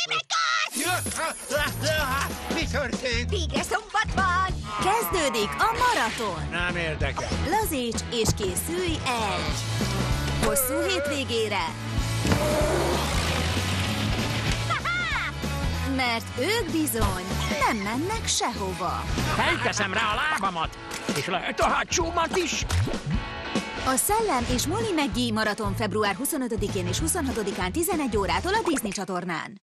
Mi történt? Végre szombat van! Kezdődik a maraton! Nem érdekel. Lazíts és készülj egy hosszú hétvégére! Mert ők bizony nem mennek sehova. Felteszem rá a lábamat, és lehet a hátsómat is. A Szellem és Molly McGee-maraton február 25-én és 26-án 11 órától a Disney csatornán.